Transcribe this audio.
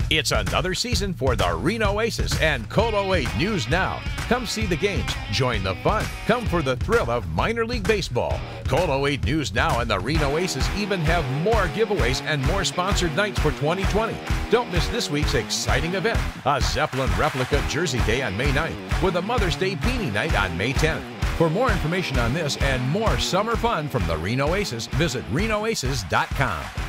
It's another season for the Reno Aces and Colo 8 News Now. Come see the games, join the fun, come for the thrill of minor league baseball. Colo 8 News Now and the Reno Aces even have more giveaways and more sponsored nights for 2020. Don't miss this week's exciting event, a Zeppelin replica Jersey Day on May 9th with a Mother's Day Beanie Night on May 10th. For more information on this and more summer fun from the Reno Aces, visit renoaces.com.